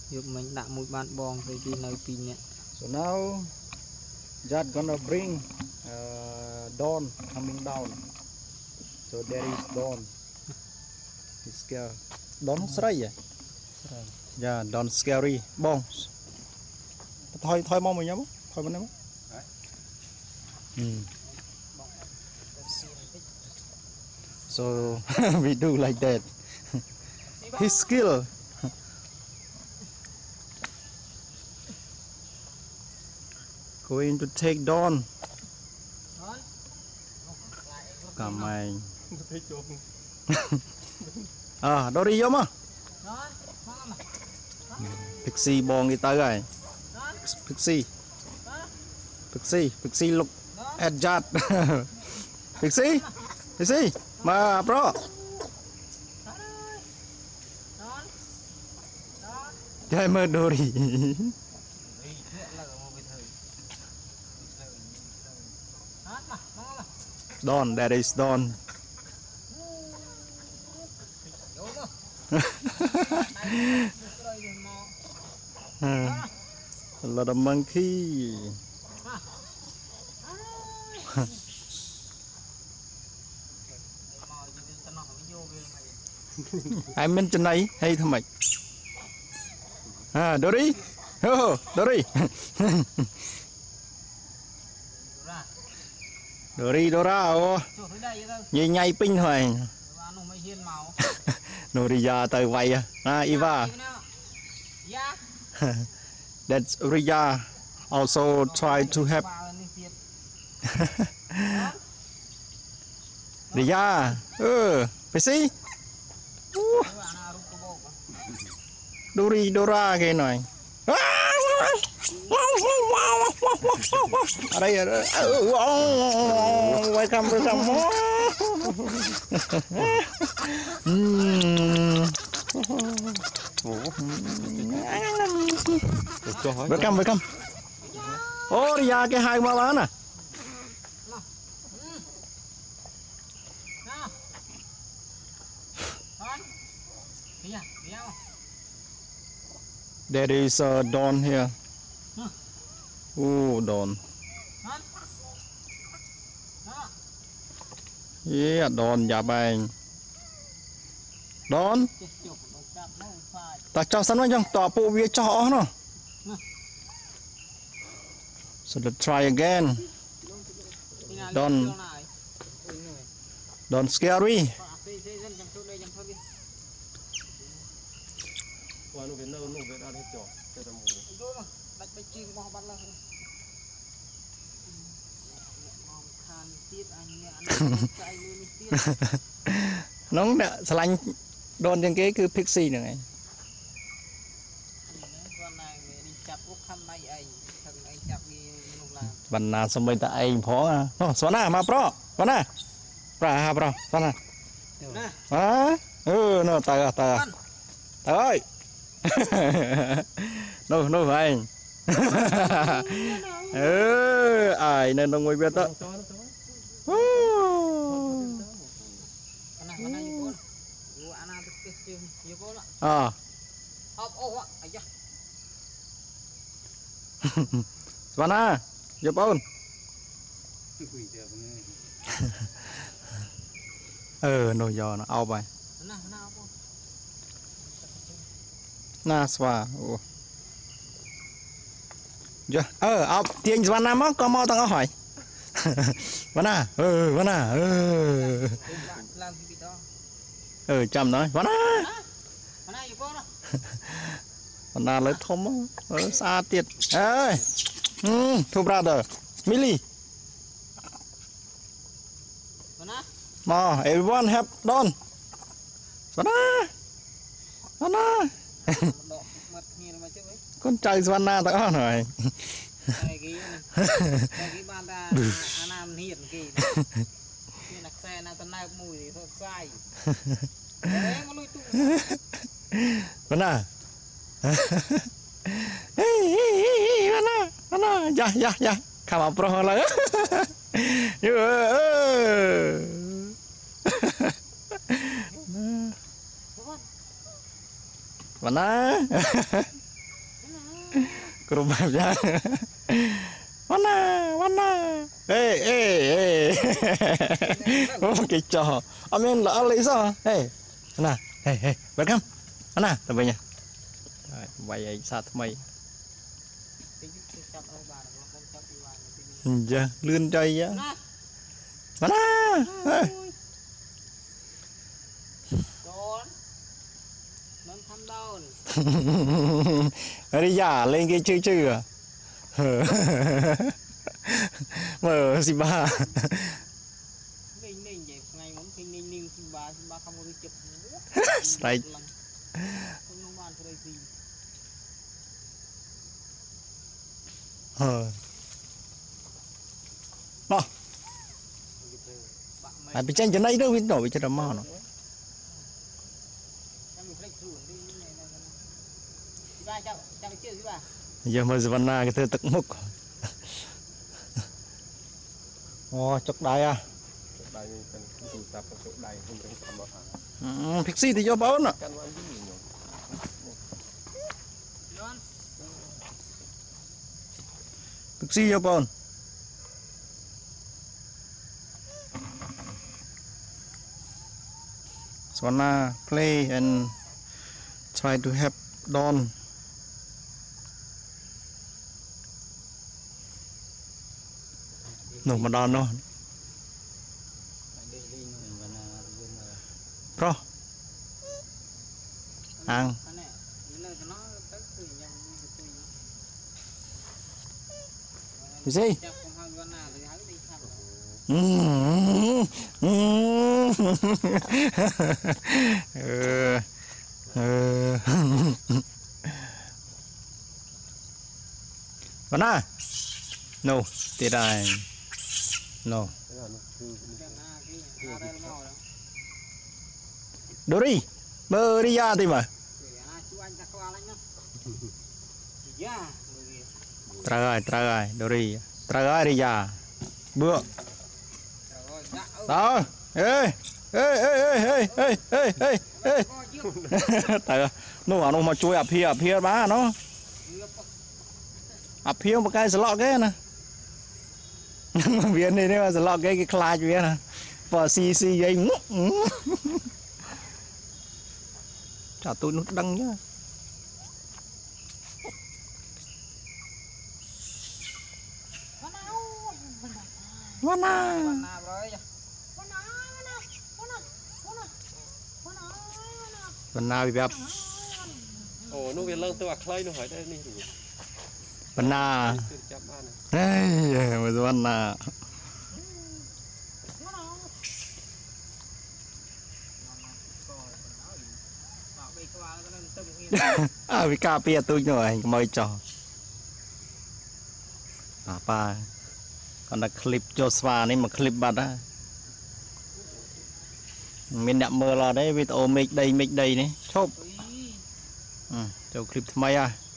giúp mình đã một bạn bong với đi nơi pin nhé. So now Jad gonna bring dawn coming down. So there is dawn. He's scared. Dawn scary à? Yeah, dawn scary. Bong. Thôi mong mình nhá. Thôi bên em. So we do like that. His skill. Going to take dawn. Cảm ơn. À, đâu đi vô mà. Pixie bong đi tới rồi. Pixie look at Jad. Pixie, mà bro. Chơi mơ Dory. Dawn, that is dawn. A lot of monkey. Ai bên trên này hay thằng mày? À, Dory. Oh, Dory. Dora, nhìn nhây pin thôi. Noria tới vậy à, Iva. That's Ria also try to help. Ria, Pixie. Dora cái này. Ở đây welcome. Welcome. Ô đi ra cái hai ba bán à. There is a dawn here. Oh, dawn. Yeah, dawn dạ bang. Dawn. Ta cho sẵn vào trong tòa bộ bia cho nó. So let's try again. Dawn scary. Nóng nè, slime đòn trên cái cứ Pixie này. Bạn nào xong bây ta anh phó à? Nó xóa na mà pro, xóa na, xóa na. À, nó ta ơi. No anh. Ai nên nó ngồi biết đó. À. Svana, giúp ơn. Nồi giò nó ao bài. Na swa. Dạ, ao tiền Svana mà có mau tao hỏi. Svana, Svana. Chăm nói, Svana. Svana lấy thôm ở xa tiệt. Ê. Two brother. Millie. Mà everyone have done. Svana. Con trai Svana tao rồi. Svana. Mana, ya, kamu pro lah. Mana? Cụm bẹp ra. Mana. Ê. Cái trò. Ông em lỡ lấy sao? Ê. Nè, hey, welcome. Nè, tụi mình nha. Rồi, quay ấy sát mày. Dạ, lươn chơi á. Mana. Đi giả lên cái chữ à. Mở Simba. Strike. Nó. À bị tranh trên đây đâu, nổi bị chân mò nó. Giờ mà Savannah cái thứ tật mục. Chọc đài à. Pixie thì cho báo nè. Pixie cho báo. Savannah play and try to help Don. Mà Don nó. Pro. Ăn. Cái gì? Mana? No, tidak. No. Dori, beri ya ti mà. Tragai, Dori. Tragai đi ya. Bữa. Đó. Ê. Tại nó mà chui ập here bá nó. Ập here một cái slot cái nè. Viên này nó slot cái clash viên nè. Và xì dây. Chả tôi nút đăng nhá. Mana? Mana bị bẹp. Ồ, nó về lăng tôi clay nó hỏi đây này. Mana. Hey, mà Mana. Vì cà phê tôi rồi mời trò. Apa? Còn là clip Joshua này mà clip bật á. Mình đã mơ là đấy video make đây này. Chốt. Cho clip thay à.